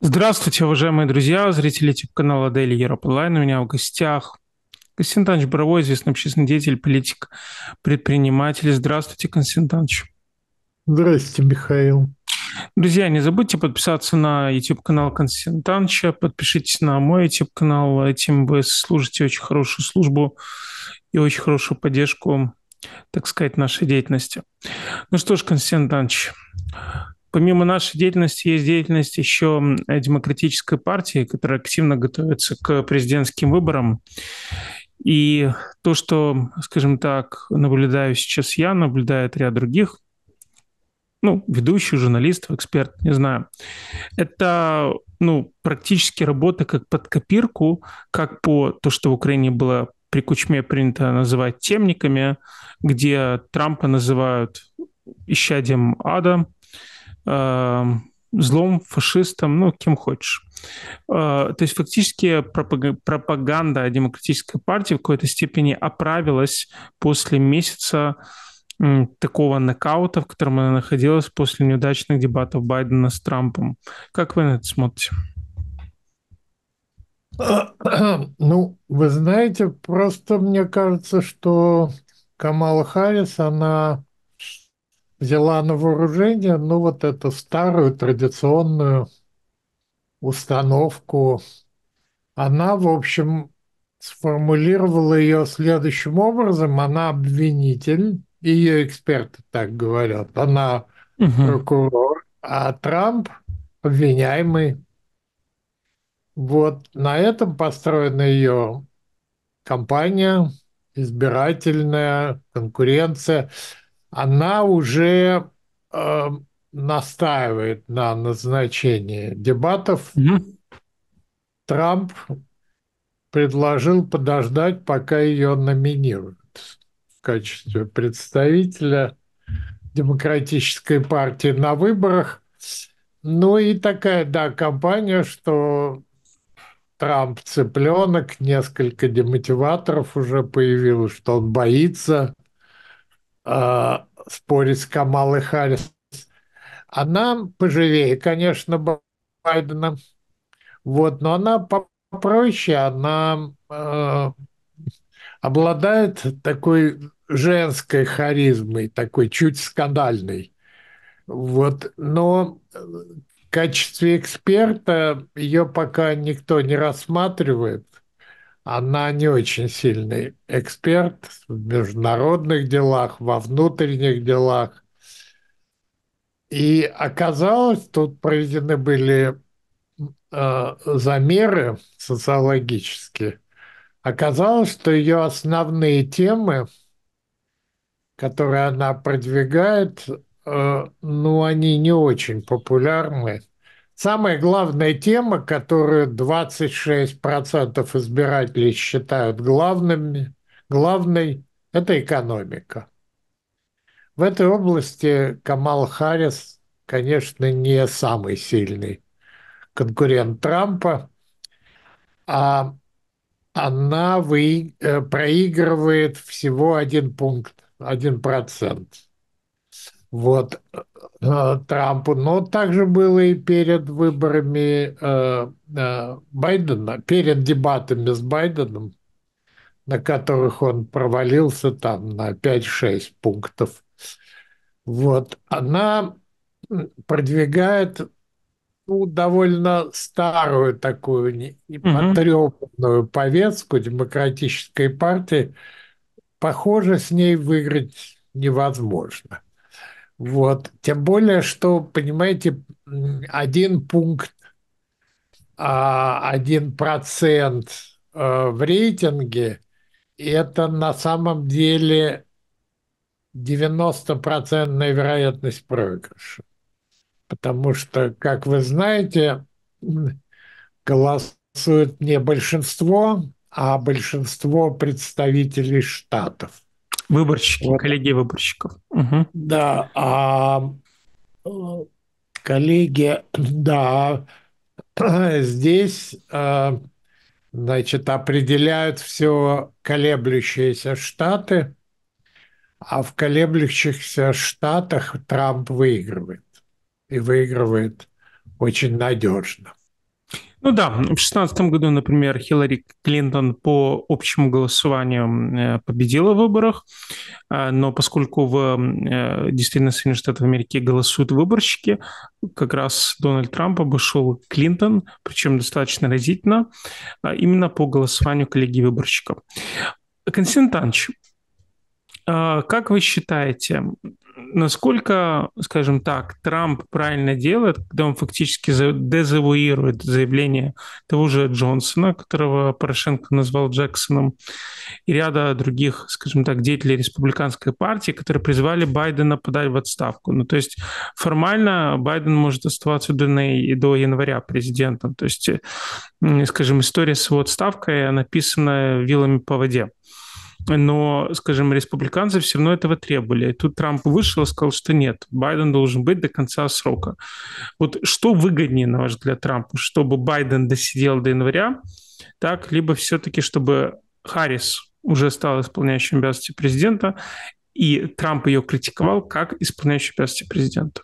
Здравствуйте, уважаемые друзья, зрители YouTube-канала Daily Europe Online. У меня в гостях Константин Иванович Боровой, известный общественный деятель, политик, предприниматель. Здравствуйте, Константин Иванович. Здрасте, Михаил. Друзья, не забудьте подписаться на YouTube-канал Константина Ивановича, подпишитесь на мой YouTube-канал, этим вы служите очень хорошую службу и очень хорошую поддержку, так сказать, нашей деятельности. Ну что ж, Константин Иванович, помимо нашей деятельности есть деятельность еще демократической партии, которая активно готовится к президентским выборам. И то, что, скажем так, наблюдаю сейчас я, наблюдает ряд других, ну, ведущих, журналистов, экспертов, не знаю. Это, ну, практически работа как под копирку, как по то, что в Украине было при Кучме принято называть темниками, где Трампа называют исчадием ада, э, злом, фашистом, ну, кем хочешь. То есть фактически пропаганда демократической партии в какой-то степени оправилась после месяца такого нокаута, в котором она находилась после неудачных дебатов Байдена с Трампом. Как вы на это смотрите? Ну, вы знаете, просто мне кажется, что Камала Харрис, она взяла на вооружение, ну, вот эту старую традиционную установку. Она, в общем, сформулировала ее следующим образом. Она обвинитель, и ее эксперты так говорят. Она Мгм. прокурор, а Трамп обвиняемый. Вот на этом построена ее кампания, избирательная конкуренция. Она уже э, настаивает на назначении дебатов. Мгм. Трамп предложил подождать, пока ее номинируют в качестве представителя Демократической партии на выборах. Ну и такая, да, кампания, что Трамп цыпленок, несколько демотиваторов уже появилось, что он боится спорить с Камалой Харрис. Она поживее, конечно, Байдена, вот, но она попроще, она обладает такой женской харизмой, такой чуть скандальной. Вот, но в качестве эксперта ее пока никто не рассматривает. Она не очень сильный эксперт в международных делах, во внутренних делах. И оказалось, тут проведены были замеры социологические. Оказалось, что ее основные темы, которые она продвигает, ну, они не очень популярны. Самая главная тема, которую 26% избирателей считают главной, это экономика. В этой области Камал Харрис, конечно, не самый сильный конкурент Трампа, а она проигрывает всего 1 пункт, 1%. Вот Трампу. Но также было и перед выборами Байдена, перед дебатами с Байденом, на которых он провалился там на 5-6 пунктов. Вот она продвигает, ну, довольно старую такую Мгм. потрепанную повестку демократической партии. Похоже, с ней выиграть невозможно. Вот. Тем более, что, понимаете, 1 пункт, 1% в рейтинге, это на самом деле 90% вероятность проигрыша. Потому что, как вы знаете, голосует не большинство, а большинство представителей штатов. Выборщики, Вот, коллеги выборщиков. Мгм. да, э, коллеги, да, здесь, значит, определяют все колеблющиеся штаты, а в колеблющихся штатах Трамп выигрывает. И выигрывает очень надежно. Ну да, в 2016 году, например, Хиллари Клинтон по общему голосованию победила в выборах, но поскольку в действительно Соединенных Штатах Америки голосуют выборщики, как раз Дональд Трамп обошел Клинтон, причем достаточно разительно, именно по голосованию коллегии выборщиков. Константин Иванович, как вы считаете, насколько, скажем так, Трамп правильно делает, когда он фактически дезавуирует заявление того же Джонсона, которого Порошенко назвал Джексоном, и ряда других, скажем так, деятелей республиканской партии, которые призвали Байдена подать в отставку. Ну, то есть формально Байден может оставаться до января президентом. То есть, скажем, история с его отставкой написана вилами по воде. Но, скажем, республиканцы все равно этого требовали. И тут Трамп вышел и сказал, что нет, Байден должен быть до конца срока. Вот что выгоднее, на ваш взгляд, Трампу? Чтобы Байден досидел до января, так, либо все-таки, чтобы Харрис уже стала исполняющим обязанности президента, и Трамп ее критиковал как исполняющий обязанности президента?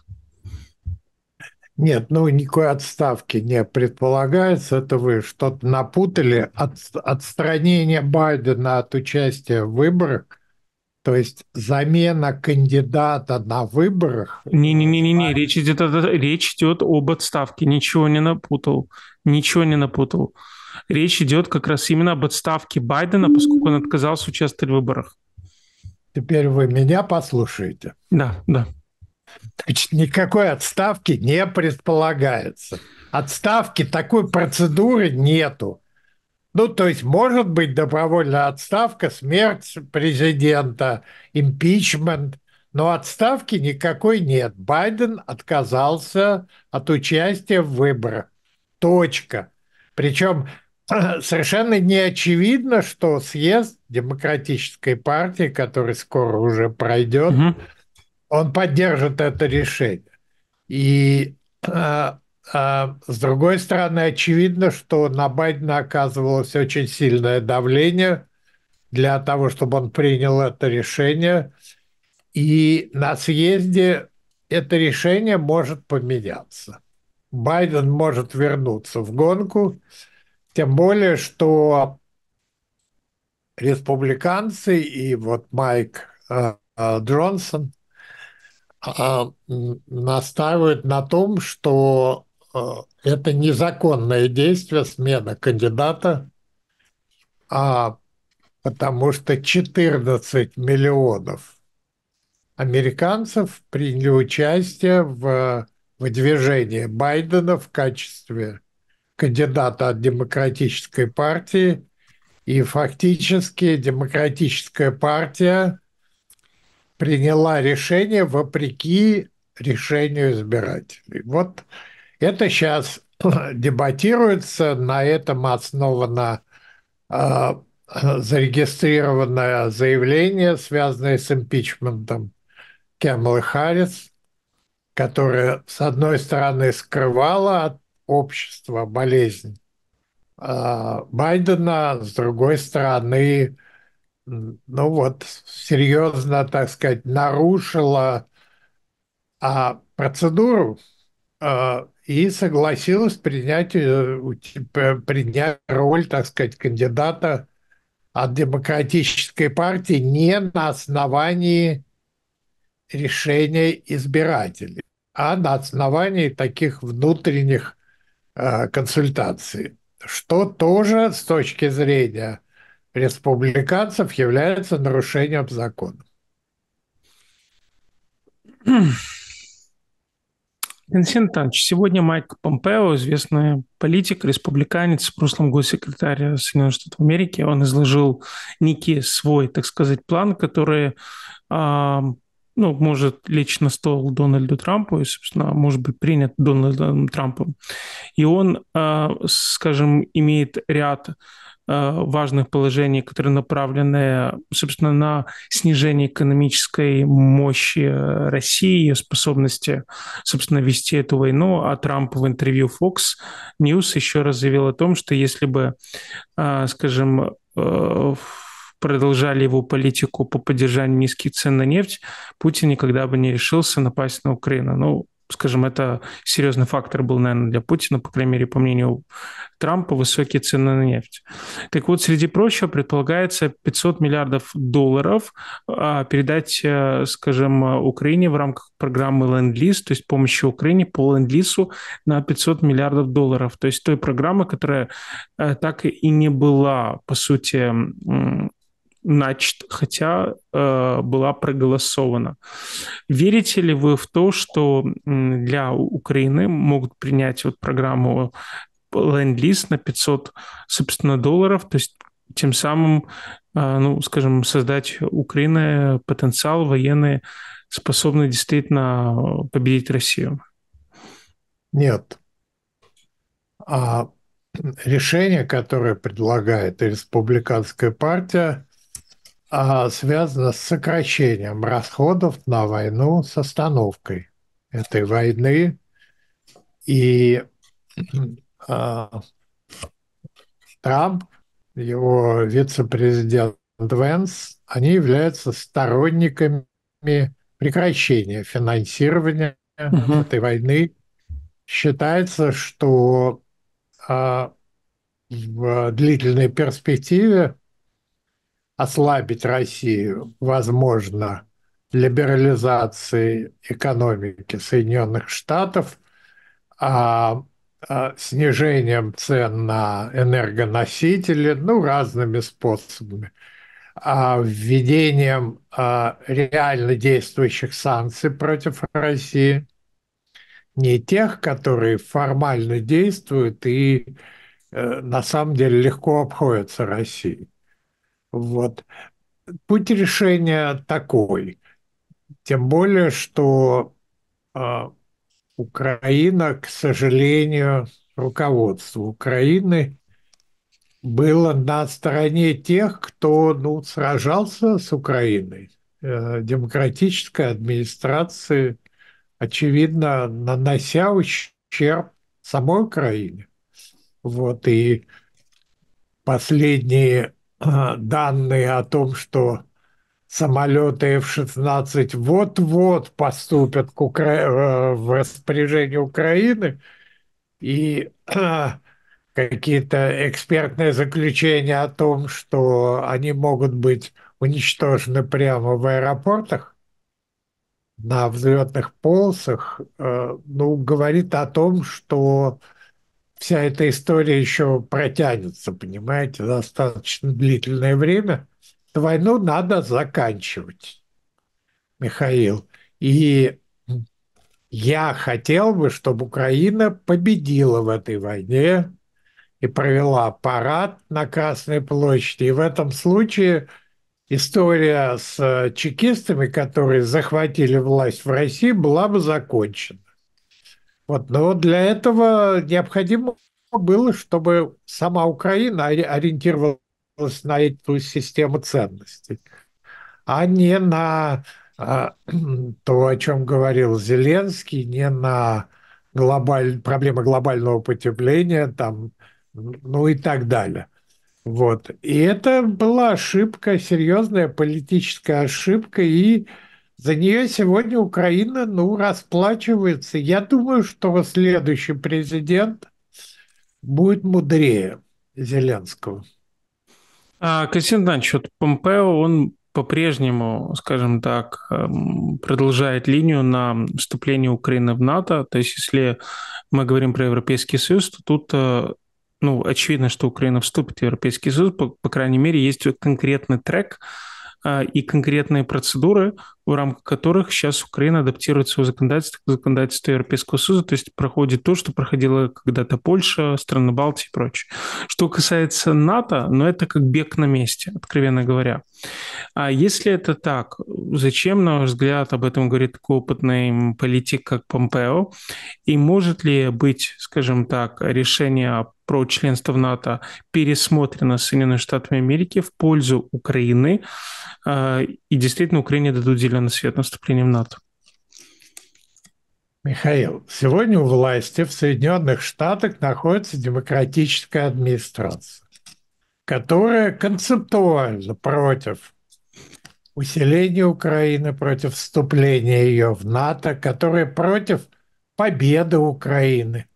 Нет, ну никакой отставки не предполагается. Это вы что-то напутали. Отстранение Байдена от участия в выборах, то есть замена кандидата на выборах. Не-не-не-не, речь идет об отставке. Ничего не напутал. Ничего не напутал. Речь идет как раз именно об отставке Байдена, поскольку он отказался участвовать в выборах. Теперь вы меня послушаете. Да, да. Значит, никакой отставки не предполагается. Отставки, такой процедуры нету. Ну, то есть, может быть добровольная отставка, смерть президента, импичмент, но отставки никакой нет. Байден отказался от участия в выборах. Точка. Причем совершенно не очевидно, что съезд Демократической партии, который скоро уже пройдет, Угу. он поддержит это решение. И с другой стороны, очевидно, что на Байдена оказывалось очень сильное давление для того, чтобы он принял это решение. И на съезде это решение может поменяться. Байден может вернуться в гонку, тем более, что республиканцы и вот Майк Джонсон настаивают на том, что это незаконное действие, смена кандидата, потому что 14 миллионов американцев приняли участие в выдвижении Байдена в качестве кандидата от Демократической партии, и фактически Демократическая партия приняла решение вопреки решению избирателей. Вот это сейчас дебатируется, на этом основано зарегистрированное заявление, связанное с импичментом Камалы Харрис, которая, с одной стороны, скрывала от общества болезнь Байдена, с другой стороны, ну вот, серьезно, так сказать, нарушила процедуру и согласилась принять роль, так сказать, кандидата от Демократической партии не на основании решения избирателей, а на основании таких внутренних консультаций, что тоже с точки зрения республиканцев является нарушением закона. Константин Иванович, сегодня Майк Помпео, известный политик, республиканец, в прошлом госсекретарь Соединенных Штатов Америки, он изложил некий свой, так сказать, план, который ну, может лечь на стол Дональду Трампу и, собственно, может быть принят Дональдом Трампом. И он, скажем, имеет ряд важных положений, которые направлены, собственно, на снижение экономической мощи России, ее способности, собственно, вести эту войну. А Трамп в интервью Fox News еще раз заявил о том, что если бы, скажем, продолжали его политику по поддержанию низких цен на нефть, Путин никогда бы не решился напасть на Украину. Ну, скажем, это серьезный фактор был, наверное, для Путина, по крайней мере, по мнению Трампа, высокие цены на нефть. Так вот, среди прочего, предполагается 500 миллиардов долларов передать, скажем, Украине в рамках программы Ленд-Лиз, то есть помощи Украине по Ленд-Лизу на 500 миллиардов долларов. То есть той программы, которая так и не была, по сути, начат, хотя была проголосована. Верите ли вы в то, что для Украины могут принять вот программу Ленд-Лиз на 500, собственно, долларов, то есть тем самым, ну, скажем, создать Украине потенциал военный, способный действительно победить Россию? Нет. А решение, которое предлагает республиканская партия, связано с сокращением расходов на войну, с остановкой этой войны. И а, Трамп, его вице-президент Венс, они являются сторонниками прекращения финансирования Угу. этой войны. Считается, что в длительной перспективе ослабить Россию возможно либерализацией экономики Соединенных Штатов, а, снижением цен на энергоносители, ну, разными способами, введением реально действующих санкций против России, не тех, которые формально действуют и на самом деле легко обходятся России. Вот. Путь решения такой. Тем более, что а, Украина, к сожалению, руководство Украины было на стороне тех, кто, ну, сражался с Украиной. Демократической администрации, очевидно, нанося ущерб самой Украине. Вот, и последние данные о том, что самолеты F-16 вот-вот поступят в распоряжение Украины, и какие-то экспертные заключения о том, что они могут быть уничтожены прямо в аэропортах, на взлетных полосах, ну, говорит о том, что вся эта история еще протянется, понимаете, достаточно длительное время. Войну надо заканчивать, Михаил. И я хотел бы, чтобы Украина победила в этой войне и провела парад на Красной площади. И в этом случае история с чекистами, которые захватили власть в России, была бы закончена. Вот, но для этого необходимо было, чтобы сама Украина ориентировалась на эту систему ценностей, а не на то, о чем говорил Зеленский, не на проблемы глобального потепления, там, ну и так далее. Вот. И это была ошибка, серьезная политическая ошибка, и за нее сегодня Украина, ну, расплачивается. Я думаю, что следующий президент будет мудрее Зеленского. Константин Иванович, вот Помпео, он по-прежнему, скажем так, продолжает линию на вступление Украины в НАТО. То есть, если мы говорим про Европейский Союз, то тут, ну, очевидно, что Украина вступит в Европейский Союз, по крайней мере, есть конкретный трек, и конкретные процедуры, в рамках которых сейчас Украина адаптирует свое законодательство к законодательству Европейского Союза, то есть проходит то, что проходила когда-то Польша, страны Балтии и прочее. Что касается НАТО, ну это как бег на месте, откровенно говоря. А если это так, зачем, на ваш взгляд, об этом говорит такой опытный политик, как Помпео? И может ли быть, скажем так, решение про членство в НАТО пересмотрено Соединенными Штатами Америки в пользу Украины, и действительно Украине дадут зеленый свет на вступление в НАТО? Михаил, сегодня у власти в Соединенных Штатах находится демократическая администрация, которая концептуально против усиления Украины, против вступления ее в НАТО, которая против победа Украины.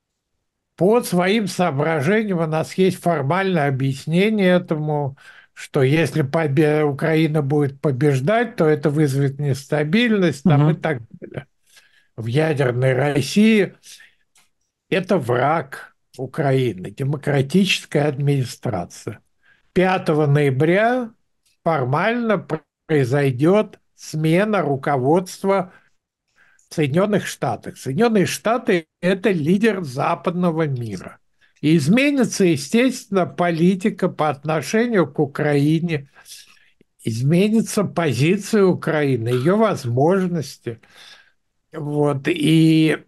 По своим соображениям у нас есть формальное объяснение этому, что если Украина будет побеждать, то это вызовет нестабильность там, и Мгм. так далее. В ядерной России это враг Украины, демократическая администрация. 5 ноября формально произойдет смена руководства в Соединенных Штатах. Соединенные Штаты – это лидер западного мира. И изменится, естественно, политика по отношению к Украине, изменится позиция Украины, ее возможности. Вот. И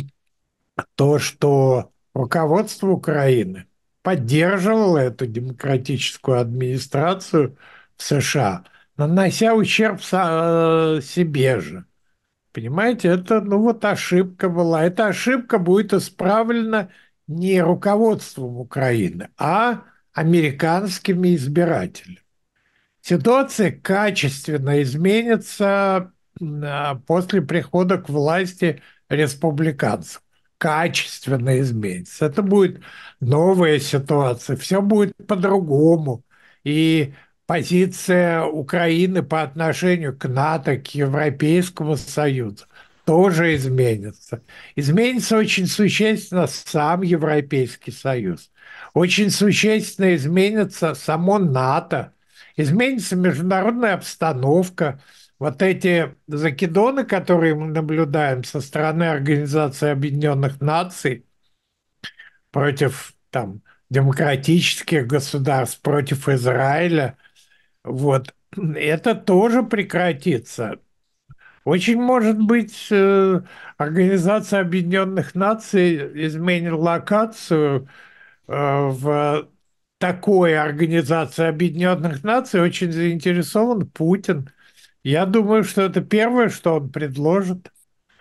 то, что руководство Украины поддерживало эту демократическую администрацию в США, нанося ущерб себе же. Понимаете, это, ну вот ошибка была. Эта ошибка будет исправлена не руководством Украины, а американскими избирателями. Ситуация качественно изменится после прихода к власти республиканцев. Качественно изменится. Это будет новая ситуация. Все будет по-другому. И позиция Украины по отношению к НАТО, к Европейскому Союзу тоже изменится. Изменится очень существенно сам Европейский Союз. Очень существенно изменится само НАТО, изменится международная обстановка. Вот эти закидоны, которые мы наблюдаем со стороны Организации Объединенных Наций против там, демократических государств, против Израиля, вот, это тоже прекратится. Очень может быть, Организация Объединенных Наций изменит локацию в такой Организации Объединенных Наций очень заинтересован Путин. Я думаю, что это первое, что он предложит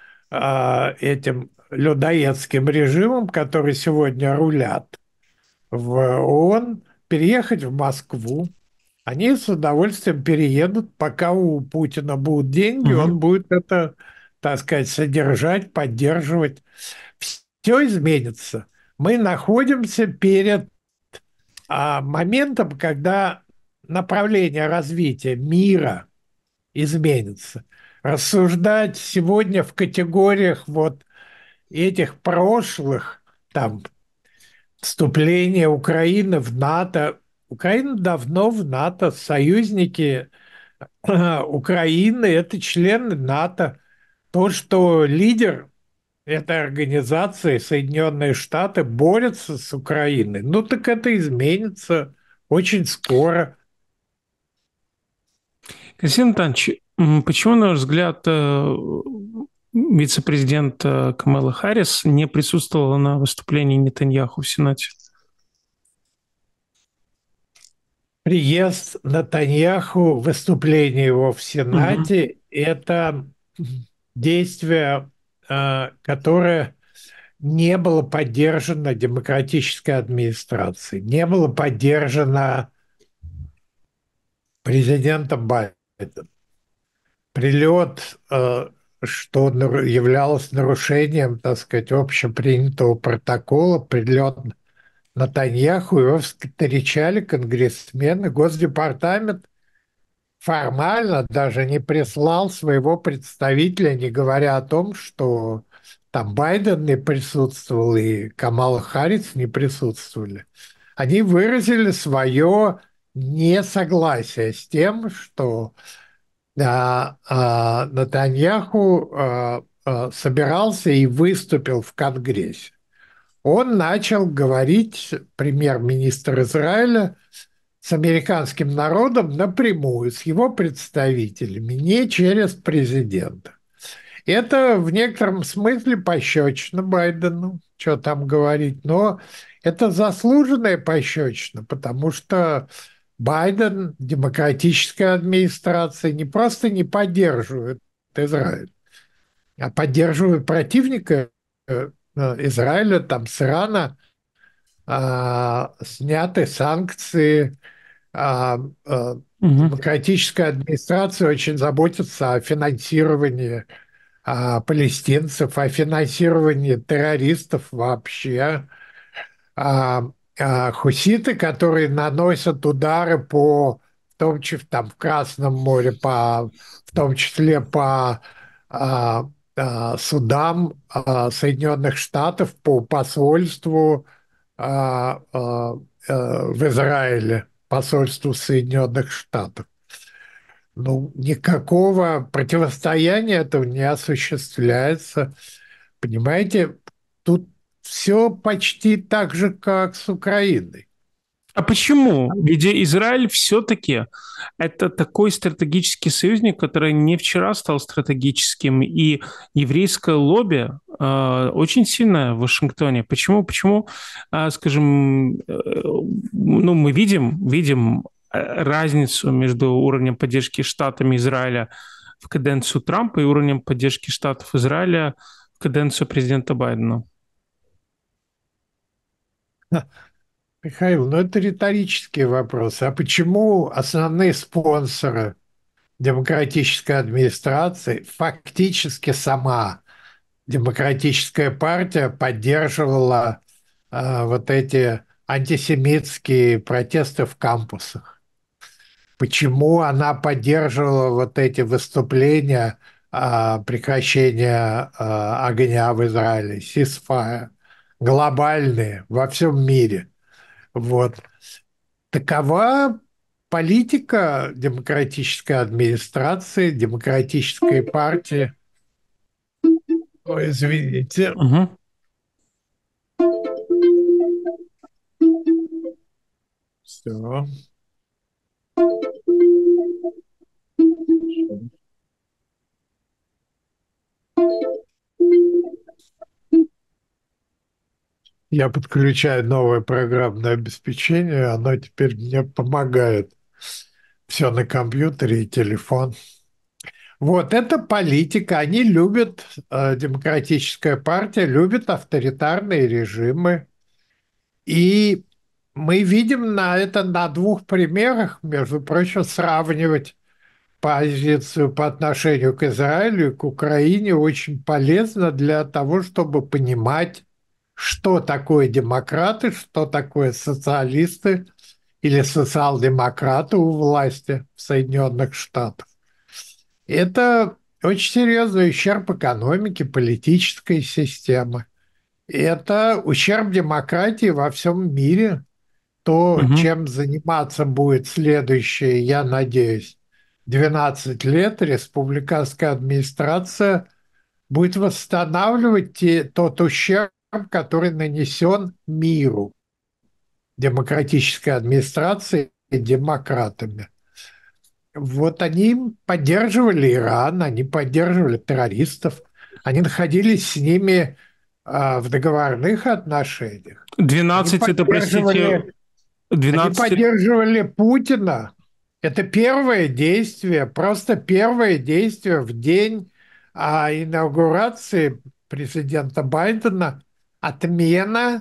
этим людоедским режимом, которые сегодня рулят в ООН, переехать в Москву. Они с удовольствием переедут, пока у Путина будут деньги, он Мгм. будет это, так сказать, содержать, поддерживать. Все изменится. Мы находимся перед моментом, когда направление развития мира изменится. Рассуждать сегодня в категориях вот этих прошлых, там, вступления Украины в НАТО. Украина давно в НАТО, союзники Украины – это члены НАТО. То, что лидер этой организации, Соединенные Штаты, борется с Украиной, ну так это изменится очень скоро. Константин Анатольевич, почему, на ваш взгляд, вице-президент Камала Харрис не присутствовала на выступлении Нетаньяху в Сенате? Приезд Натаньяху, выступление его в Мгм. Сенате – это действие, которое не было поддержано демократической администрацией, не было поддержано президентом Байденом. Прилет, что являлось нарушением, так сказать, общепринятого протокола, прилет Натаньяху, его встречали конгрессмены, Госдепартамент формально даже не прислал своего представителя, не говоря о том, что там Байден не присутствовал и Камала Харрис не присутствовали. Они выразили свое несогласие с тем, что Натаньяху собирался и выступил в Конгрессе. Он начал говорить, премьер-министр Израиля, с американским народом напрямую, с его представителями, не через президента. Это в некотором смысле пощечина Байдену, что там говорить, но это заслуженная пощечина, потому что Байден, демократическая администрация не просто не поддерживает Израиль, а поддерживает противника Израиля, там с Ирана сняты санкции, а, а, Мгм. демократическая администрация очень заботится о финансировании палестинцев, о финансировании террористов вообще. А, Хуситы, которые наносят удары по, в том числе там в Красном море, в том числе по судам Соединенных Штатов, по посольству в Израиле, посольству Соединенных Штатов. Ну, никакого противостояния этого не осуществляется. Понимаете, тут все почти так же, как с Украиной. А почему? Ведь Израиль все-таки это такой стратегический союзник, который не вчера стал стратегическим, и еврейское лобби очень сильное в Вашингтоне. Почему? Почему, скажем, ну, мы видим разницу между уровнем поддержки штатами Израиля в каденцию Трампа и уровнем поддержки штатов Израиля в каденцию президента Байдена. Михаил, ну это риторические вопросы. А почему основные спонсоры демократической администрации, фактически сама демократическая партия поддерживала вот эти антисемитские протесты в кампусах? Почему она поддерживала вот эти выступления прекращения огня в Израиле, ceasefire, глобальные во всем мире? Вот. Такова политика демократической администрации, демократической партии. Ой, извините. Угу. Все. Я подключаю новое программное обеспечение, оно теперь мне помогает. Все на компьютере и телефон. Вот, это политика. Они любят, демократическая партия любит авторитарные режимы. И мы видим это на двух примерах, между прочим, сравнивать позицию по отношению к Израилю и к Украине очень полезно для того, чтобы понимать, что такое демократы, что такое социалисты или социал-демократы у власти в Соединенных Штатах. Это очень серьезный ущерб экономике, политической системы. Это ущерб демократии во всем мире. То, Угу. чем заниматься будет следующие, я надеюсь, 12 лет, республиканская администрация будет восстанавливать тот ущерб, который нанесен миру демократической администрации и демократами. Вот они поддерживали Иран, они поддерживали террористов, они находились с ними в договорных отношениях. Они 12 это, простите, поддерживали, они 12. поддерживали Путина. Это первое действие, просто первое действие в день инаугурации президента Байдена, отмена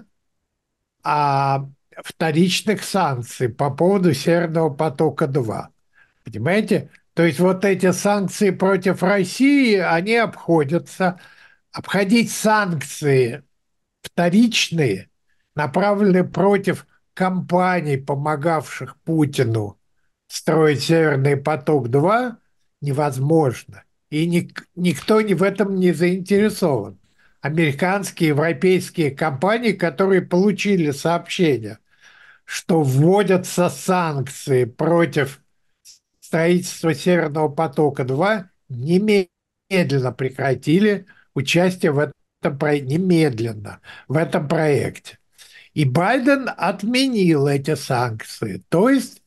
а, вторичных санкций по поводу Северного потока-2. Понимаете? То есть вот эти санкции против России, они обходятся. Обходить санкции вторичные, направленные против компаний, помогавших Путину строить Северный поток-2, невозможно. И никто в этом не заинтересован. Американские, европейские компании, которые получили сообщение, что вводятся санкции против строительства Северного потока-2, немедленно прекратили участие в этом проекте, немедленно в этом проекте. И Байден отменил эти санкции, то есть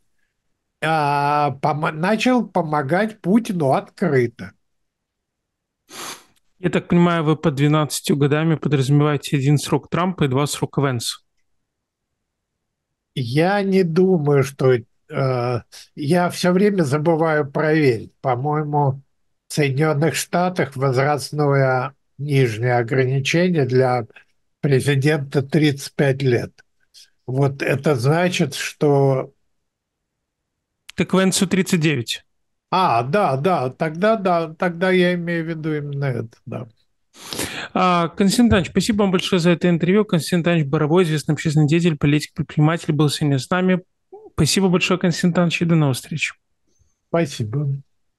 начал помогать Путину открыто. Я так понимаю, вы под 12 годами подразумеваете один срок Трампа и два срока Венса. Я не думаю, что я все время забываю проверить. По-моему, в Соединенных Штатах возрастное нижнее ограничение для президента 35 лет. Вот это значит, что Так Венсу 39. Да, тогда я имею в виду именно это, да. Константин Иванович, спасибо вам большое за это интервью. Константин Иванович Боровой, известный общественный деятель, политик, предприниматель, был сегодня с нами. Спасибо большое, Константин Иванович, и до новых встреч. Спасибо.